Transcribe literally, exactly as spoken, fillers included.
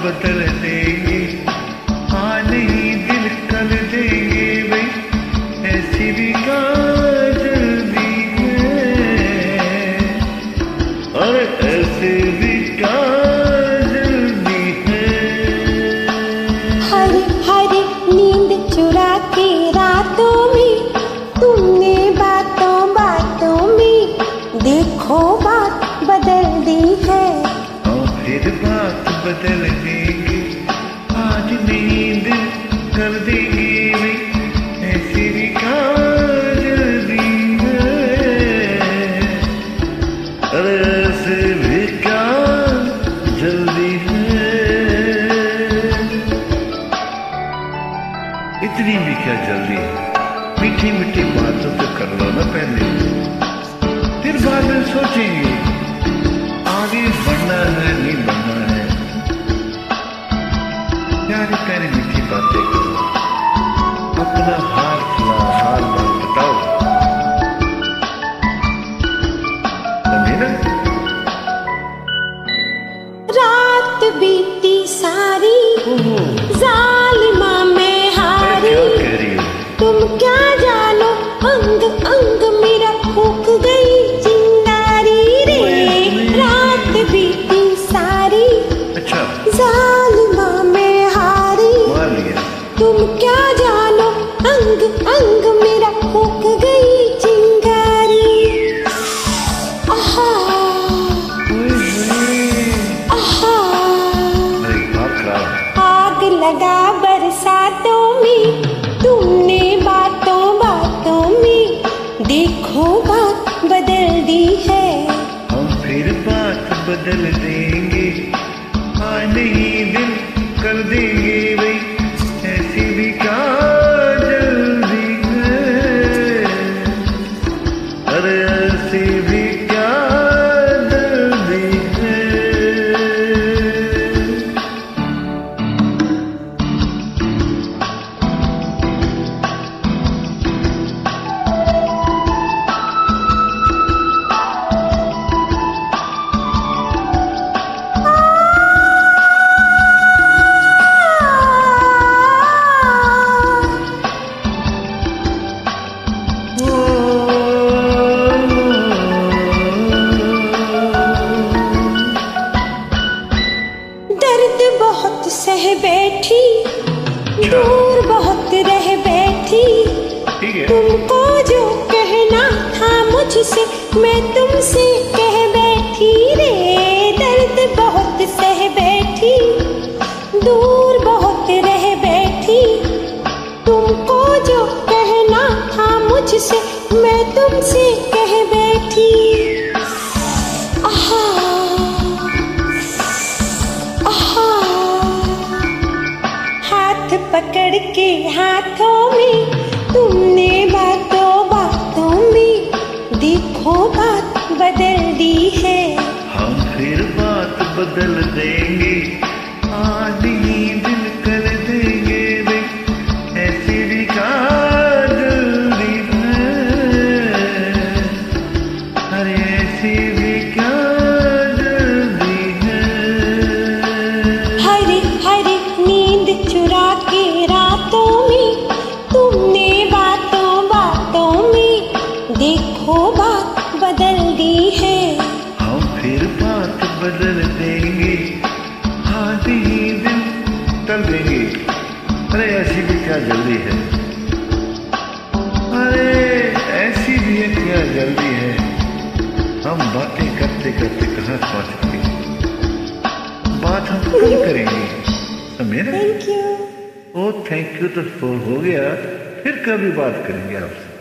बदल देंगे, हाँ नहीं दिल कर देंगे भाई, ऐसी भी क्या जल्दी है, अरे ऐसे भी क्या जल्दी है। हरी हरी नींद चुरा के रातों में तुमने बातों बातों में देखो बात बदल दी है। और फिर बात बदल देंगे, आज नींद कर देंगे, ऐसी भी क्या जल्दी है, अरे ऐसे भी क्या जल्दी है। इतनी भी क्या जल्दी है, मीठी मीठी बातों तो कर लो ना पहले, फिर बाद में सोचेंगे आगे बढ़ना है नहीं बढ़ना है। प्यारी प्यारी मीठी बातें करो, अपना हाल खुला हाल बात बताओ, समझे ना। रात बीती सारी जालिमा में हारी, क्या कह रही हो? तुम क्या जानो अंग अंग मेरा फूक गई चिंगारी रे। रात बीती सारी अच्छा जालिमा में हारी, मार लिया। तुम क्या जानो अंग अंग मेरा फूक गई चिंगारी। आहा आहा अरे बात खराब। आग लगा बरसातों में तुमने बातों बातों में देखो बात बदल दी है। हम फिर बात बदल देंगे, हाँ नहीं दिल कर देंगे भाई, ऐसी भी क्या जल्दी है, अरे ऐसी भी क्या जल्दी है। दर्द बहुत सह बैठी, दूर बहुत रह बैठी, ठीक है। तुमको जो कहना था मुझसे मैं तुमसे कह बैठी रे। दर्द बहुत सह बैठी, दूर बहुत रह बैठी, तुमको जो कहना था मुझसे मैं तुमसे कह बैठी। आहा आहा हाथ पकड़ के हाथों में तुमने बातों बातों में देखो बात बदल दी है। हम फिर बात बदल देंगे, आज ही दिल कर देंगे भाई, ऐसी भी क्या जल्दी है, अरे ऐसी भी क्या जल्दी है। हरी हरी नींद चुरा के रातों में तुमने बातों बातों में देखो बात बदल दी है। हम फिर बात बदल देंगे, आज ही दिल कर देंगे, अरे ऐसी भी क्या जल्दी है, अरे ऐसी भी है क्या जल्दी है। हम बातें करते करते कहाँ पहुँच गए, बात हम कल करेंगे, समझे ना। Thank you. Oh thank you तो हो गया, फिर कभी बात करेंगे आपसे।